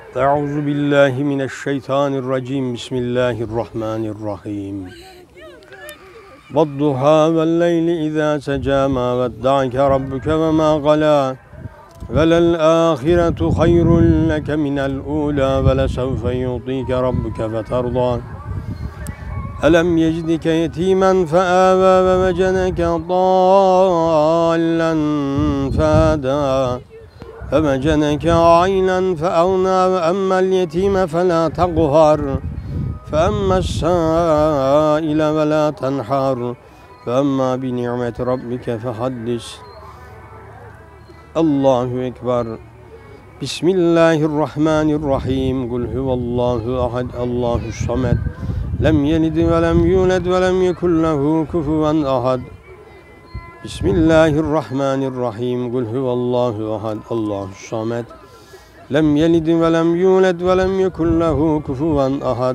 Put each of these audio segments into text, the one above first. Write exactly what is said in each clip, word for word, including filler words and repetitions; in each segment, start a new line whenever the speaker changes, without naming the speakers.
Euzu billahi mineşşeytanirracim. Bismillahirrahmanirrahim. Vodduha vel leyli izâ secâ mâ vedda'ake rabbuke ve mâ galâ. Ve lel âhiretu hayrun leke minel ûlâ ve lesevfe yu'tîke rabbuke feterdâ. Elem yecidike yetimen feâvâ ve vecedeke dâllen fehedâ. فَمَجَنَكَ عَيْنًا فَأَغْنَى وَأَمَّا الْيَتِيمَ فَلَا تَقْهَرْ فَأَمَّا السَّائِلَ وَلَا تَنْحَرْ فَأَمَّا بِنِعْمَةِ رَبِّكَ فَحَدِّثْ. Allahu Ekber. Bismillahirrahmanirrahim. Kul huvallahu ahad, Allahu samed. Lem yelid ve lem yulad ve lem yekun lehu kufuven ahad. Bismillahirrahmanirrahim. Kul huvallahu ahad, Allahu samed. Lem yelid ve lem yulad ve lem yekun lehu kufuven ahad.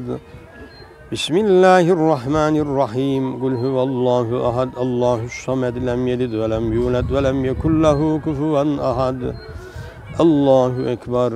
Bismillahirrahmanirrahim. Kul huvallahu ahad, Allahu samed. Lem yelid ve lem yulad ve lem yekun lehu kufuven ahad. Allahu Ekber.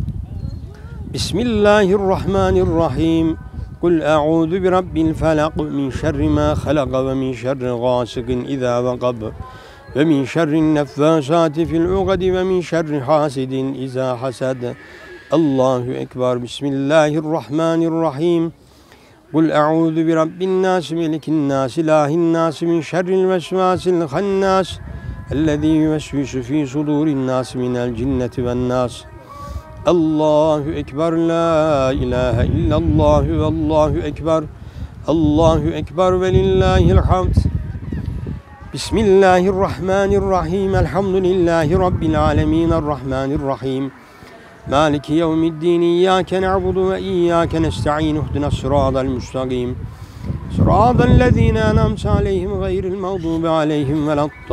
Bismillahirrahmanirrahim. Kul a'udhu bi rabbil felak min şerri ma halaq ve min şerri gasikin iza vaqab ve min şerrin neffasati fil uqad ve min şerri hasidin iza hasad. Allahu Ekber. Bismillahirrahmanirrahim. Kul a'udhu bi rabbin nas melikin nas ilahin nas min şerril vesvasil hannas ellezî yuvesvisu fî sudurin nas minel cinneti ven nas. Allahu Ekber. La ilahe illallah ve Allahu Ekber. Allahu Ekber ve lillahil hamd. Bismillahirrahmanirrahim. Elhamdülillahi Rabbil alemin. Errahmanirrahim. Maliki yevmiddin. İyyâke na'budu ve iyyâke nesta'in. Ihdinas sıratal müstakîm. Sıratallezîne en'amte aleyhim gayril mağdûbi aleyhim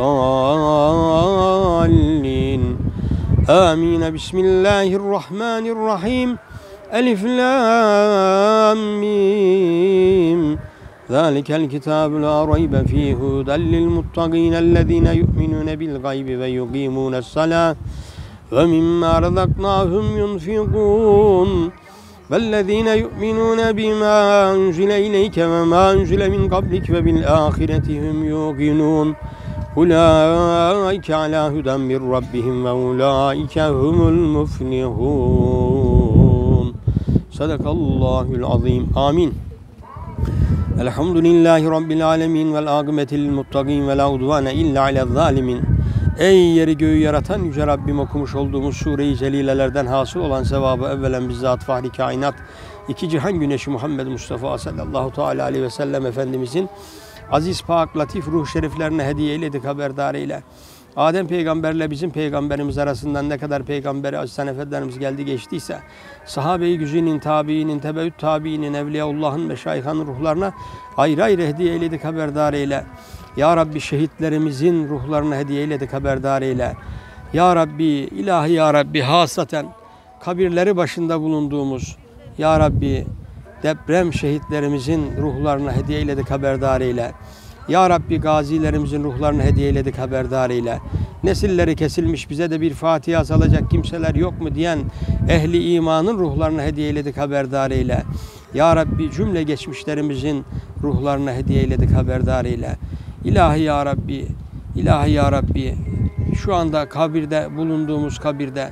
veleddâllîn. Amin. Bismillahirrahmanirrahim. Elif lam mim. Zalikel kitabu la raybe fihi huden lil muttaqin ellezine yu'minune bil gaybi ve yuqimunes salah ve mimma razaknahum yunfikun. Vellezine yu'minune bima unzile ileyke ve ma unzile min qablik ve bil ahireti hum yuqinun. Ulaike ala huden min rabbihim ve ulaike humul muflihun. Sadakallahul azim. Amin. Elhamdülillahi Rabbil alemin vel akibetil muttaqin ve la udvane illa alel zalimin. Ey yeri göğü yaratan yüce Rabbim, okumuş olduğumuz sure-i celilelerden hasıl olan sevabı evvelen bizzat fahri kainat iki cihan güneşi Muhammed Mustafa sallallahu teala aleyhi ve sellem Efendimizin aziz, pak, latif ruh şeriflerine hediye eyledik, haberdar eyle. Adem peygamberle bizim peygamberimiz arasından ne kadar peygamberi aziz efendilerimiz geldi geçtiyse, sahabe-i güzinin, tabiinin, tebeüt tabiinin, evliyaullahın, meşayihhanın ruhlarına ayrı ayrı hediye eyledik, haberdar eyle. Ya Rabbi şehitlerimizin ruhlarına hediye eyledik, haberdar eyle. Ya Rabbi, ilahi ya Rabbi, hasaten kabirleri başında bulunduğumuz ya Rabbi deprem şehitlerimizin ruhlarına hediye eyledik, haberdar eyle. Ya Rabbi gazilerimizin ruhlarını hediye eyledik, haberdar eyle. Nesilleri kesilmiş, bize de bir Fatiha salacak kimseler yok mu diyen ehli imanın ruhlarını hediye eyledik, haberdar eyle. Ya Rabbi cümle geçmişlerimizin ruhlarını hediye eyledik, haberdar eyle. İlahi ya Rabbi, ilahi ya Rabbi, şu anda kabirde, bulunduğumuz kabirde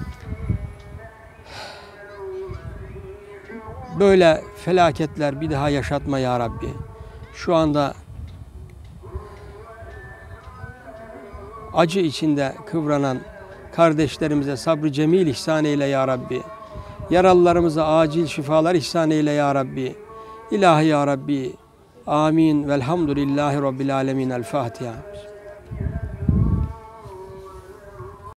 böyle felaketler bir daha yaşatma ya Rabbi. Şu anda acı içinde kıvranan kardeşlerimize sabrı cemil ihsan eyle ya Rabbi. Yaralılarımıza acil şifalar ihsan eyle ya Rabbi. İlahi ya Rabbi. Amin. Velhamdülillahi Rabbil alemin. El Fatiha.